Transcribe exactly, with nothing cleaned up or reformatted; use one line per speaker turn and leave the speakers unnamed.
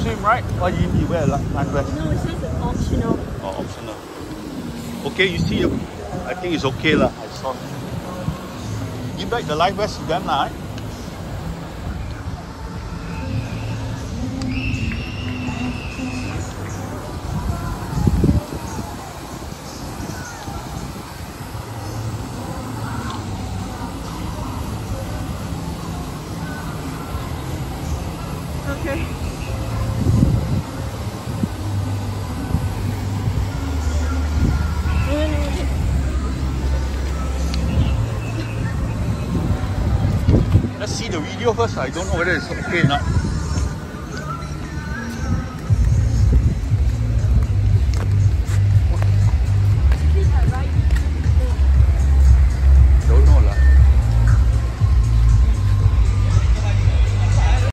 swim, right? Why you need to wear a li- life vest?
No, it's just optional.
Oh, optional. Okay, you see, I think it's okay lah. I saw. Give back the life vest to them lah. Right?
Okay.
Let's see the video first. I don't know whether it's okay or not.